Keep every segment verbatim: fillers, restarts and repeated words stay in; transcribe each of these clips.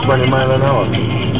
twenty mile an hour.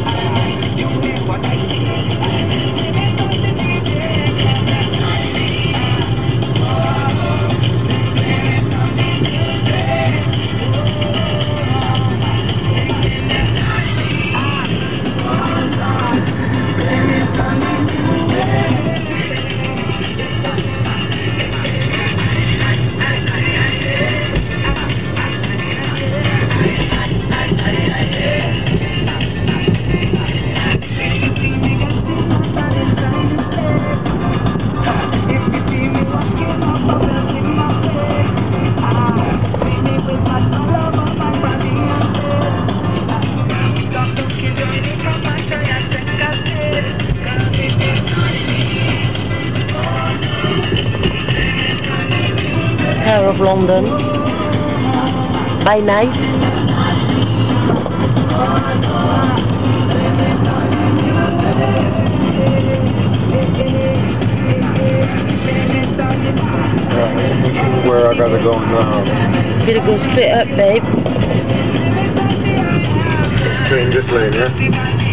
Tower of London by night. Right, where I gotta go now. Gonna go straight up, babe. Stay in this lane, yeah?